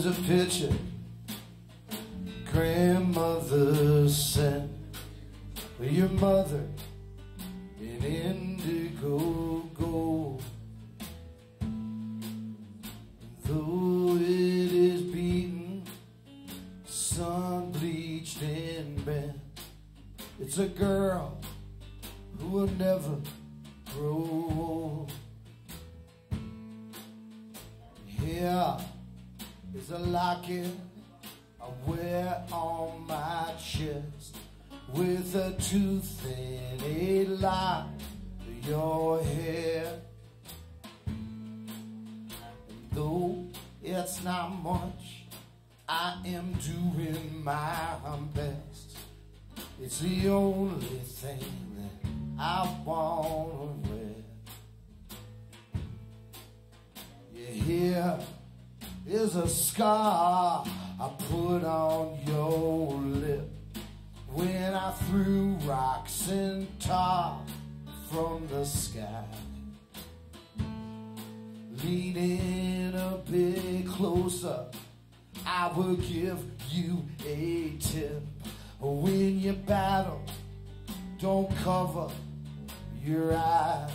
a picture grandmother sent with your mother in indigo gold. Though it is beaten, sun bleached and bent, it's a girl who will never grow old. Here is a locket I wear on my chest, with a tooth and a lock of your hair. And though it's not much, I am doing my best. It's the only thing that I wanna wear. Yeah, here is a scar I put on your lip when I threw rocks and tar from the sky. Leaning a bit closer, I will give you a tip. When you battle, don't cover your eyes.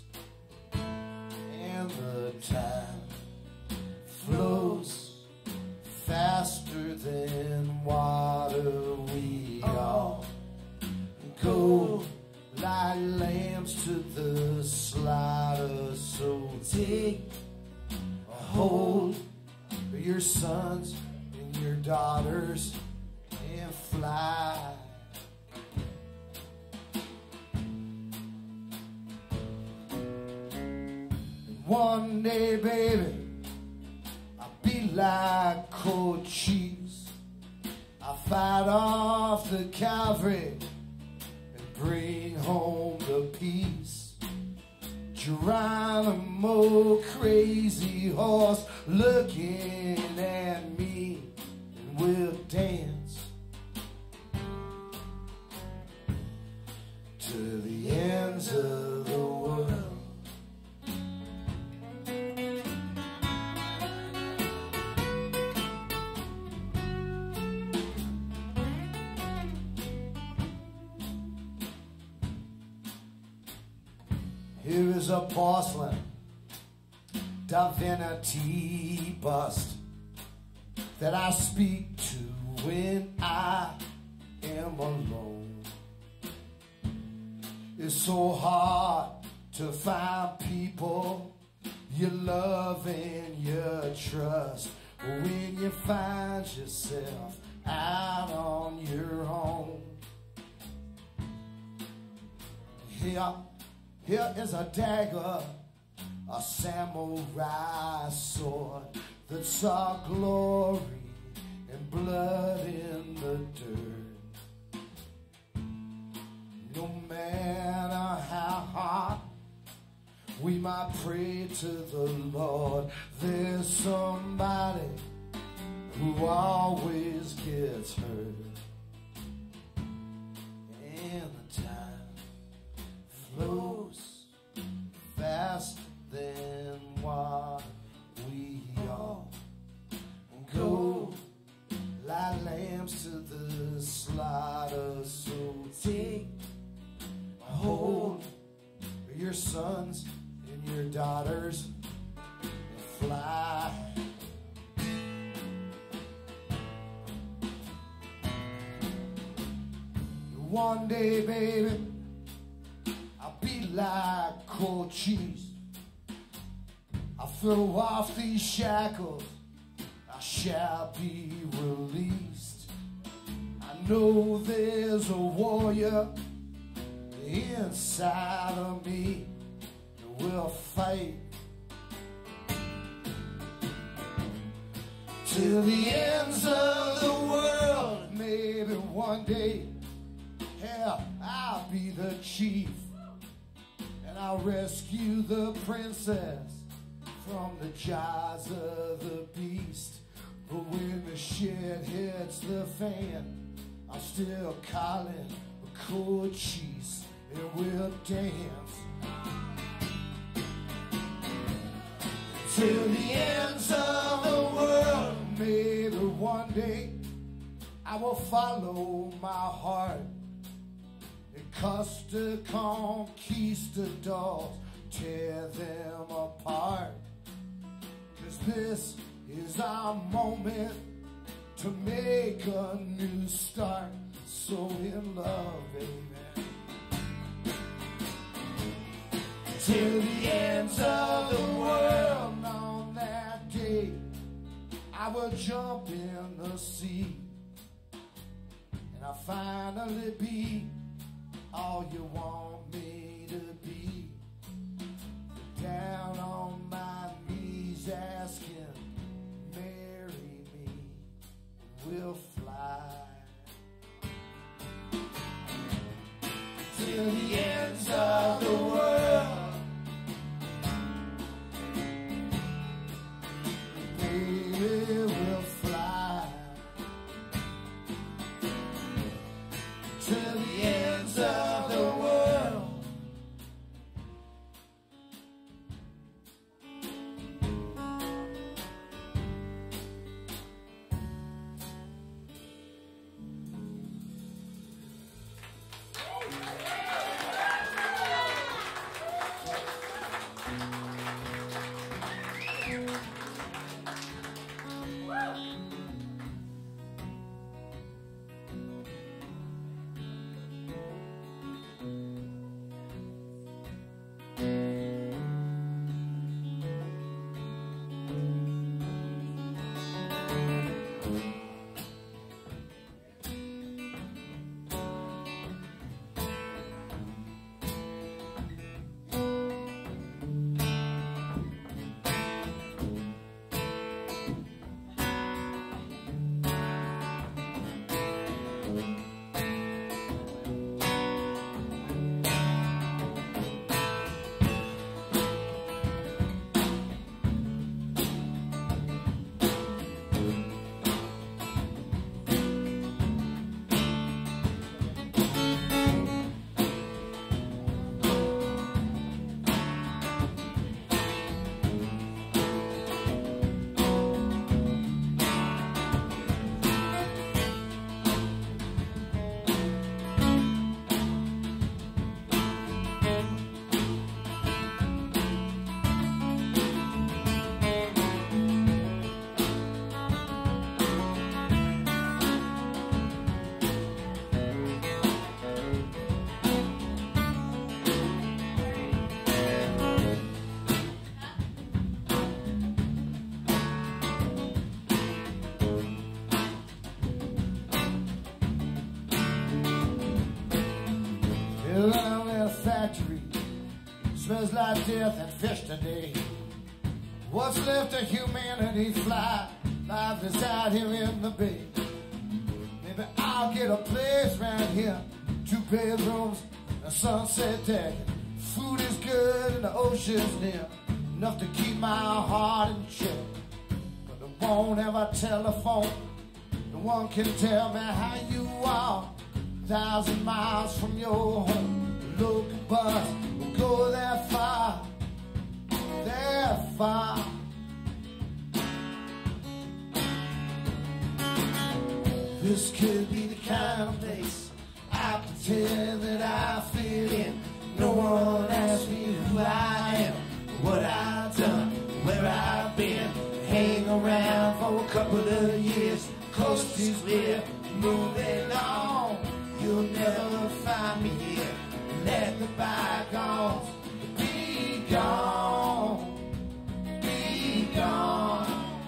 And the time flows faster than water. We all go like lambs to the slaughter. So take a hold of your sons and your daughters and fly. And one day, baby, I'll be like cold cheese. I'll fight off the cavalry and bring home the peace. Geronimo, crazy horse, looking at me, and we'll dance to the ends of the world. Here is a porcelain divinity bust that I speak to when I am alone. It's so hard to find people you love and you trust when you find yourself out on your own. Here is a dagger, a samurai sword that saw glory and blood in the dirt. No matter how hard we might pray to the Lord, there's somebody who always gets hurt. And the time flows faster than water. We all go like lambs to the slaughter. So take a hold of your sons and your daughters and fly. One day, baby, I'll be like cold cheese. I'll throw off these shackles, I shall be released. I know there's a warrior inside of me that will fight till the ends of the world. Maybe one day, yeah, I'll be the chief, and I'll rescue the princess from the jaws of the beast. But when the shit hits the fan, I'm still calling a cold cheese, and we'll dance till the ends of the world. I will follow my heart. Costa conquistadors, tear them apart. 'Cause this is our moment to make a new start. So in love, baby, till the ends of the world. On that day, I will jump in the sea, and I'll finally be all you want me to be. Down on my knees asking, marry me, we'll fly till the ends of the world. Baby, we'll fly till the ends of the world. Smells like death and fish today. What's left of humanity fly life is out here in the bay. Maybe I'll get a place right here, 2 bedrooms, a sunset deck. Food is good and the ocean's near, enough to keep my heart in check. But I won't have a telephone, no one can tell me how you are. 1,000 miles from your home, the local bus will go that far, that far. This could be the kind of place I pretend that I fit in. No one asks me who I am, what I've done, where I've been. Hang around for a couple of years, coast is clear, moving on. You'll never find me here. Let the bygones be gone, be gone.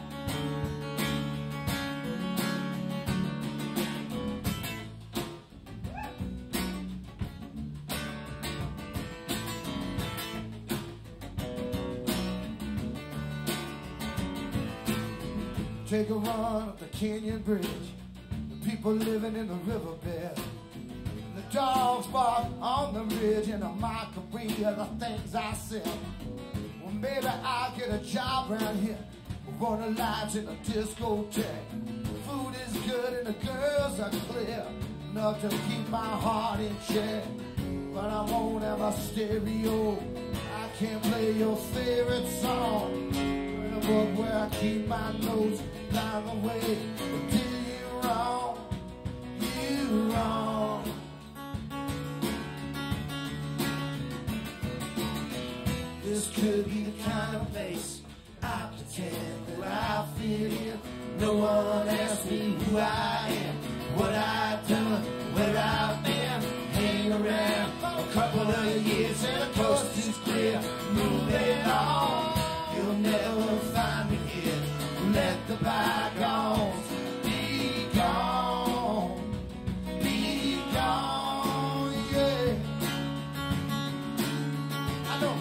Take a run up the Canyon Bridge, the people living in the riverbed. The dogs bark on the ridge, and I might read the things I said. Well, maybe I'll get a job around here, running lights in a discotheque. Food is good and the girls are clear, enough to keep my heart in check. But I won't have a stereo, I can't play your favorite song. In a book where I keep my notes down the way, did you wrong? wrong. This could be the kind of place I pretend that I fit in. No one asks me who I am, what I've done, where I've been. Hang around a couple of years and the coast is clear. Moving on, you'll never find me here. Let the bygones be gone, yeah. I know.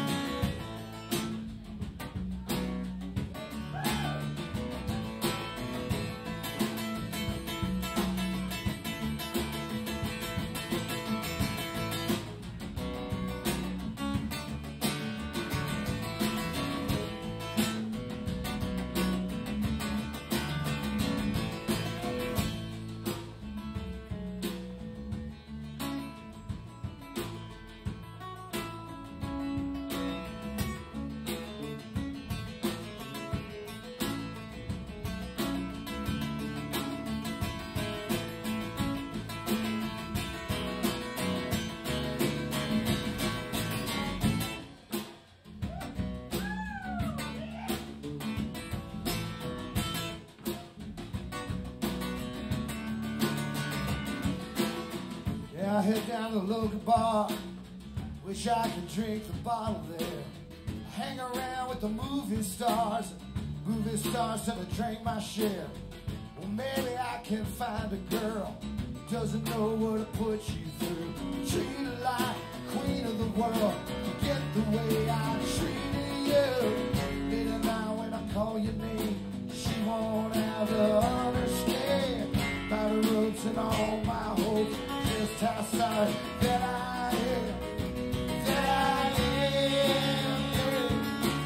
I head down to the local bar. Wish I could drink the bottle there. Hang around with the movie stars. Movie stars never drank my share. Well, maybe I can find a girl who doesn't know what to put you through. Treat her like queen of the world. Forget the way I treated you. Later now when I call your name, she won't have to understand. By the ropes and all my hopes, just how sorry that I am, that I am.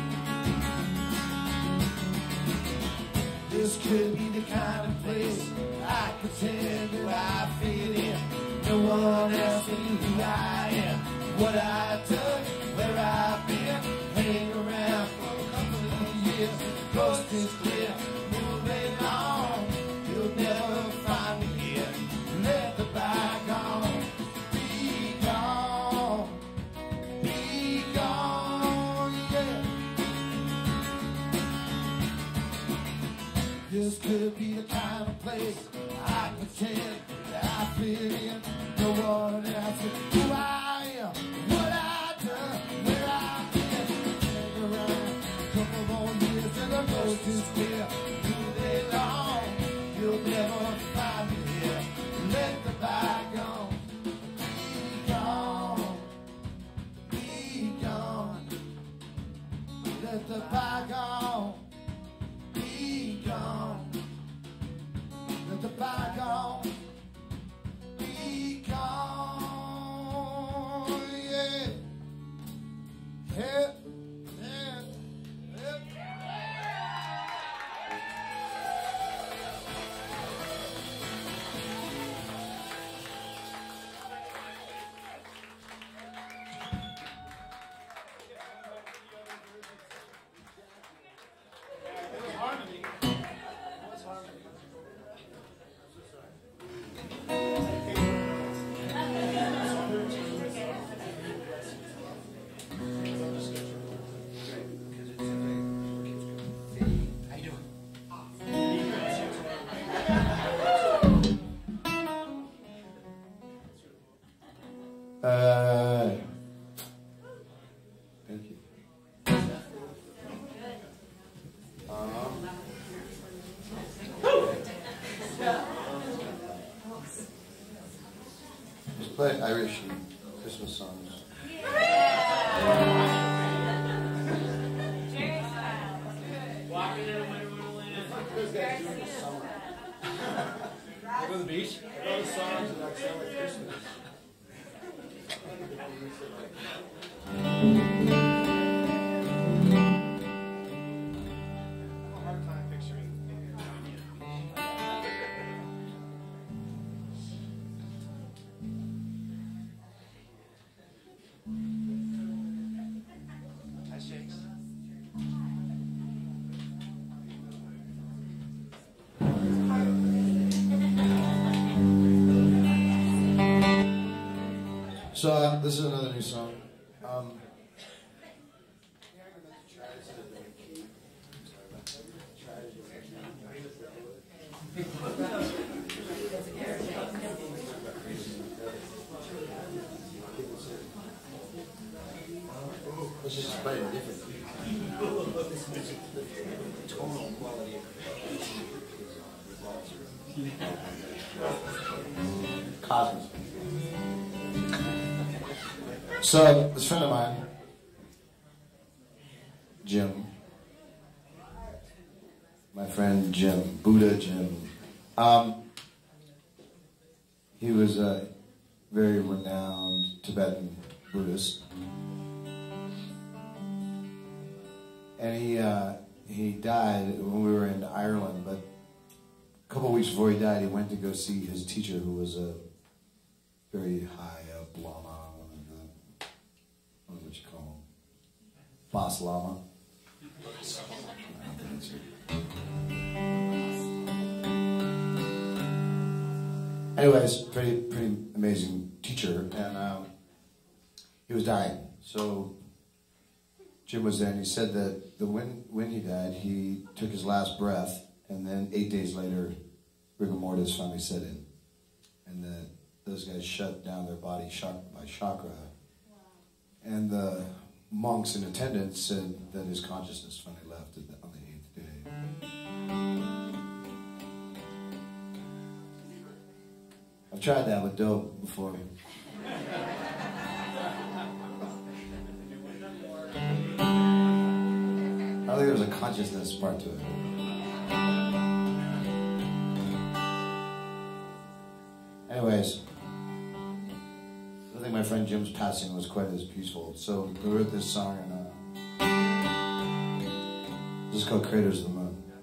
This could be the kind of place I pretend that I fit in. No one else knew who I am, what I've done, where I've been. Hang around for a couple of years, coast is clear, moving on. You'll never find me here. Let the bygones be gone, yeah. This could be the kind of place I pretend that I fit in. No one else who I am, what I've done, where I've been. Hang around a couple more years and the coast is clear. Moving on, you'll never find me here. Let the bygones be gone, be gone. Let the bygones be gone. Let the bygones be gone, yeah. Yeah, yeah, yeah. Thank you. Just play Irish Christmas songs. Go to the beach. Those songs that sound like Christmas. A hard time picturing. That shakes. So this is another new song. Let's just play it differently. The tonal quality of Cosmos. So, this friend of mine, Jim, my friend Jim, Buddha Jim, he was a very renowned Tibetan Buddhist. And he died when we were in Ireland, but a couple of weeks before he died, he went to go see his teacher, who was a very high Lama, what you call him? Boss Lama. Anyways, pretty amazing teacher, and he was dying. So Jim was there, and he said that when he died, he took his last breath, and then 8 days later, rigor mortis finally set in, and that those guys shut down their body by chakra. Wow. And the monks in attendance said that his consciousness finally left on the 8th day. I've tried that with dope before. I think there's a consciousness part to it. Anyways, I think my friend Jim's passing was quite as peaceful. So we wrote this song, and this is called Craters of the Moon.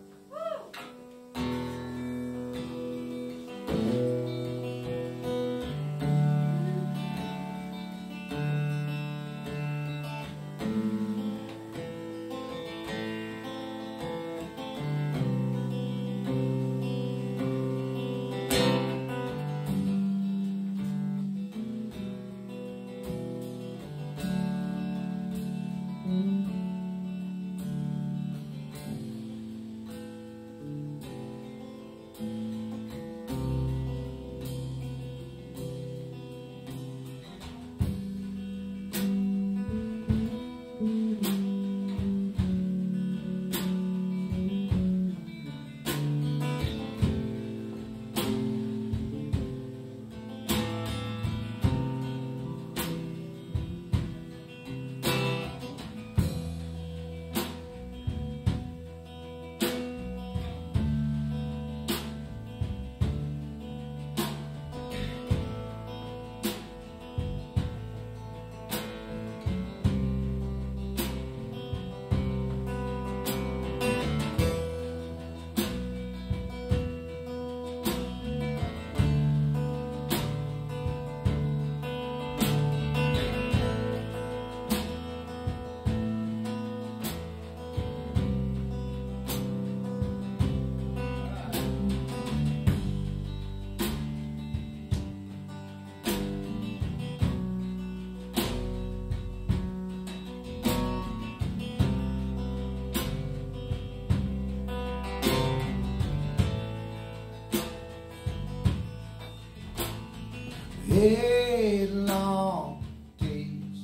Eight long days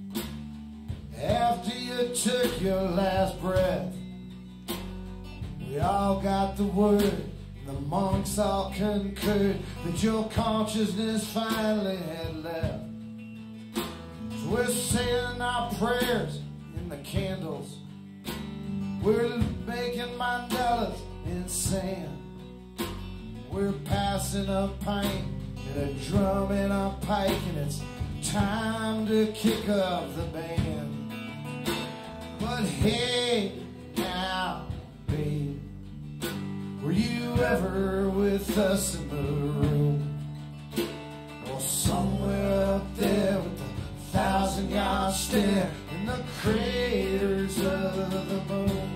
after you took your last breath, we all got the word, the monks all concurred that your consciousness finally had left. So we're saying our prayers in the candles, we're making mandalas in sand, we're passing a pint and a drum and a pike, and it's time to kick up the band. But hey, now, babe, were you ever with us in the room? Or somewhere up there with a 1,000-yard stare in the craters of the moon?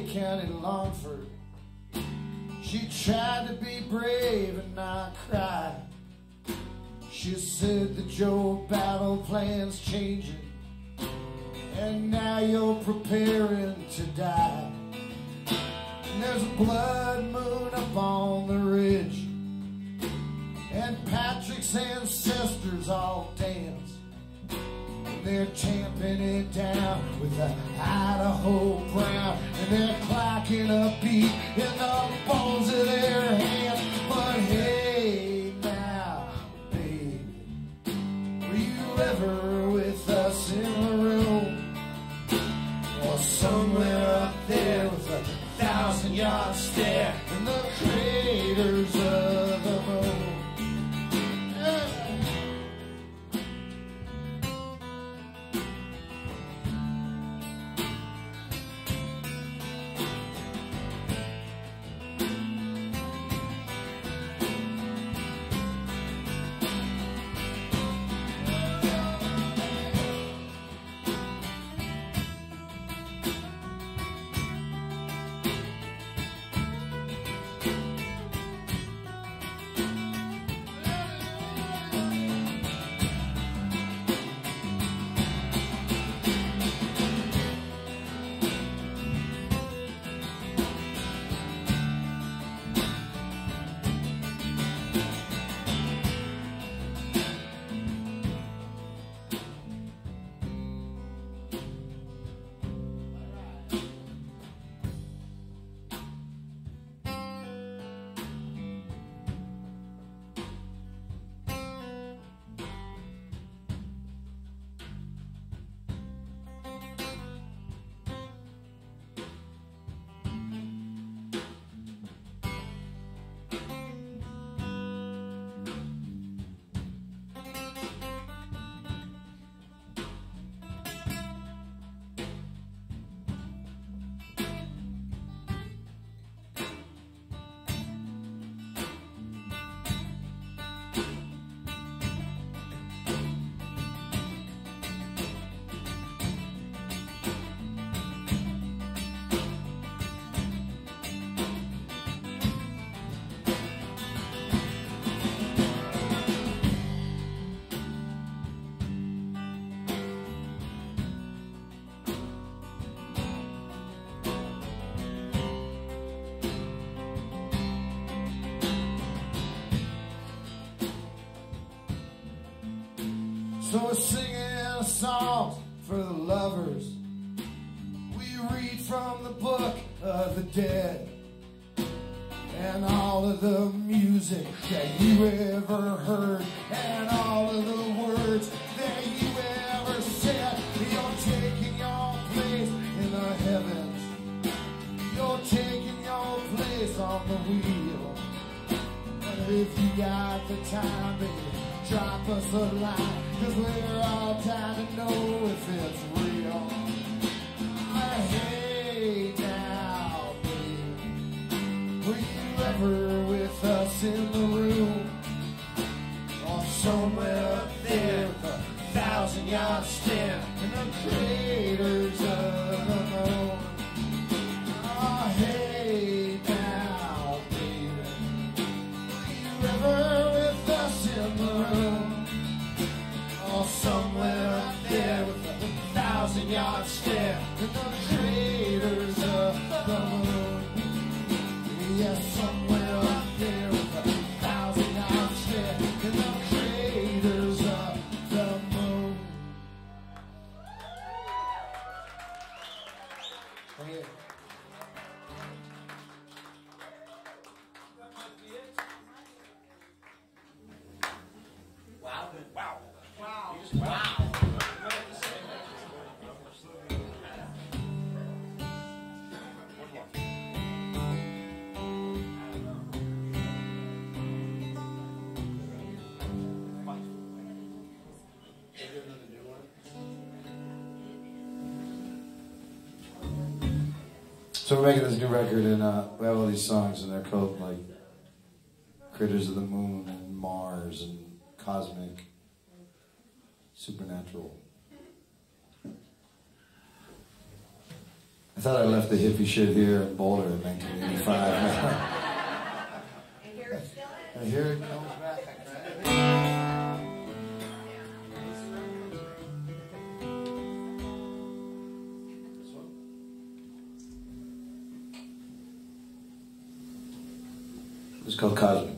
County, Longford. She tried to be brave and not cry. She said that your battle plan's changing, and now you're preparing to die. And there's a blood moon up on the ridge, and Patrick's ancestors all dance. They're tamping it down with the Idaho Brown, and they're clacking a beat in the bones of their hands. But hey now, baby, were you ever with us in the room? Or somewhere up there with a 1,000-yard stare in the craters of the moon? So we're singing songs for the lovers. We read from the book of the dead, and all of the music that you ever heard, and all of the words that you ever said. You're taking your place in the heavens. You're taking your place on the wheel. And if you got the time, baby, drop us a line, 'cause we're all trying to know if it's real. Hey now, baby, were you ever with us in the room? Or somewhere up there with a 1,000-yard stare in the craters of the moon? Oh, hey now, baby, were you ever with us in the room? Or somewhere up there with a 1,000-yard stare in the craters of the moon? Yes, somewhere up there with a 1,000-yard stare in the craters of the moon. Thank you. Wow. Wow. Wow. Wow. So we're making this new record, and we have all these songs, and they're called like Critters of the Moon and Mars and Cosmic, Supernatural. I thought I left the hippie shit here in Boulder in 1985. And here it comes back. It's called Cosmic.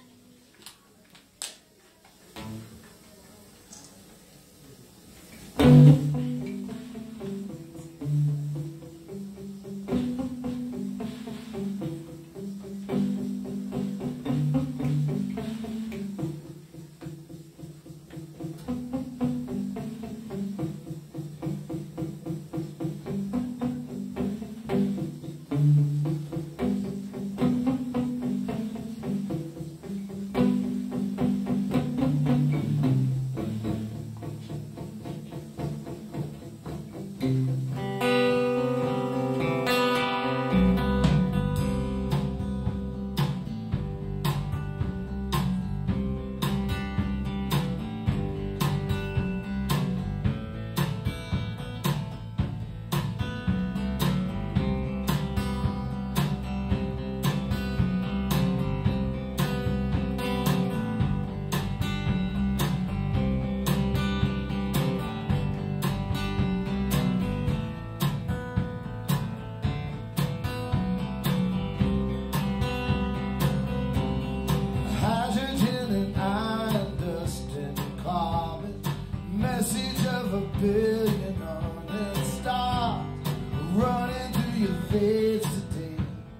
Billion honest stars running through your veins today,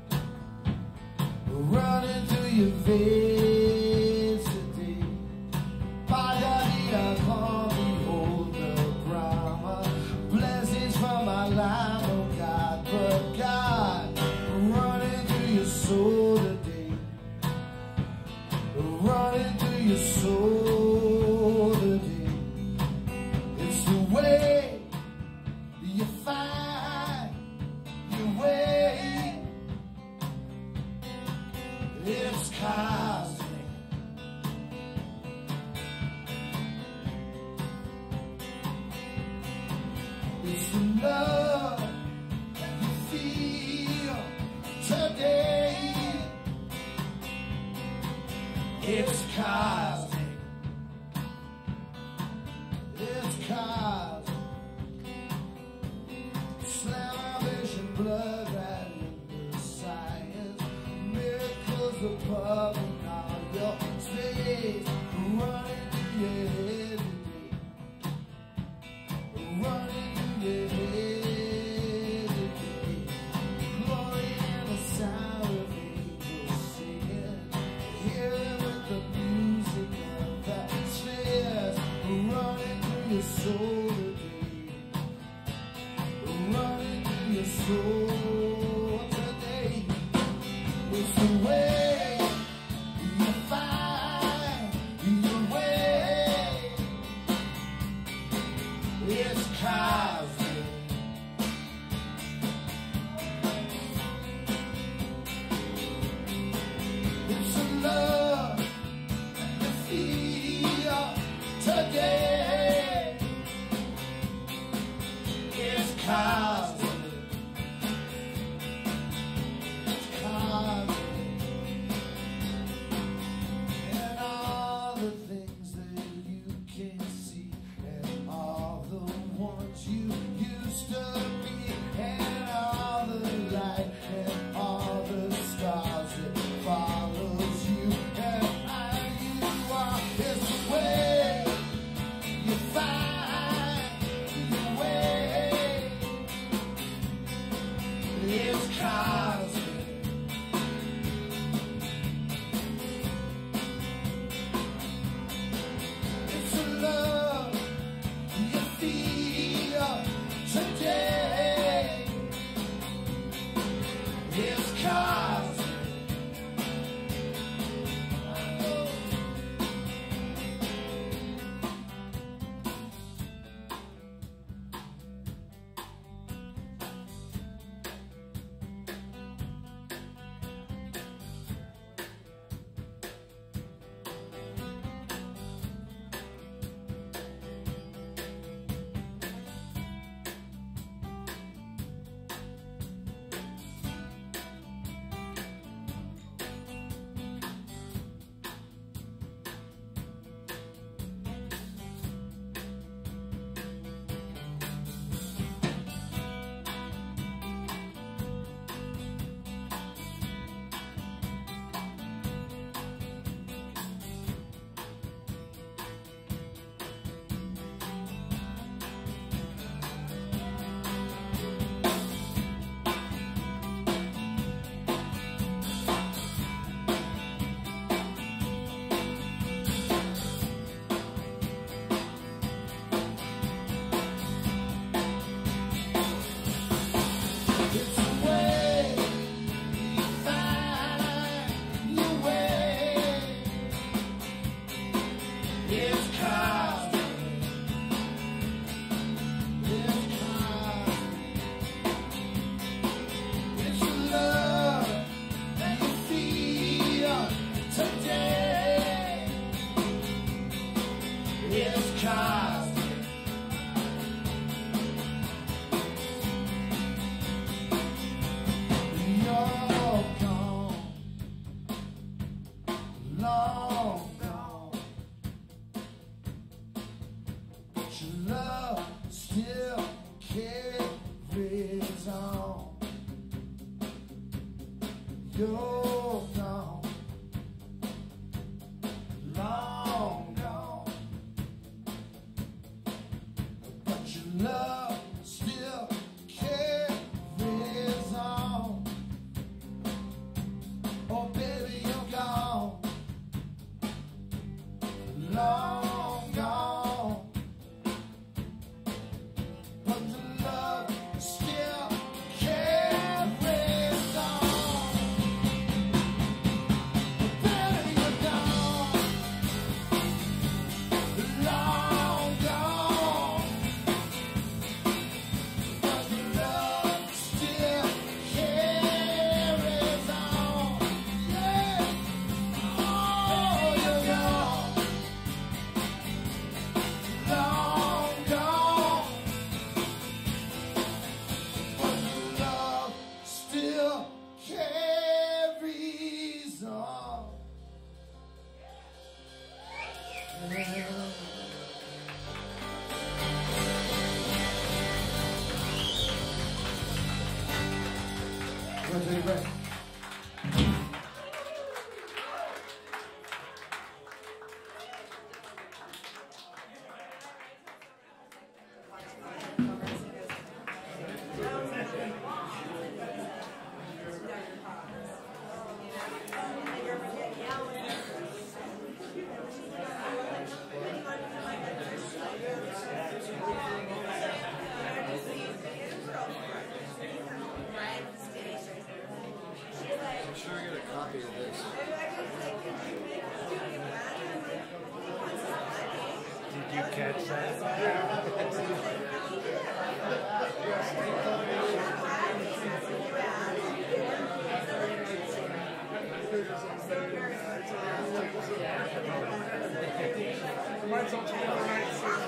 running through your veins today. Padadita, come behold the Brahma, blessings from my life, oh God, but God, running through your soul today, running through your soul today. Way you find your way, it's cosmic. It's the love you feel today, it's cosmic. It's cosmic. Salvation, blood, right into science. Miracles above and all your space. Running through your head today. Running through your head today. Glory and the sound of angels singing. Hear it with the music of the spheres. Running through your soul today, running through your soul today. It's the way you find your way. It's cosmic. It's the love you feel today. It's cosmic. It's cosmic. And all the things that you can see, and all the ones you used to be, and all the light, and all the stars that follows long gone, but your love still carries on. You're gone, long gone, but your love still carries on. Oh baby, you're gone, long gone, but the love still carries on. Baby, you're gone, long gone, but the love still carries on. Yeah, oh, you're gone, long gone, but the love still carries on. We'll take a break. I'm sure I get a copy of this. Did you catch that? Mine's on 29.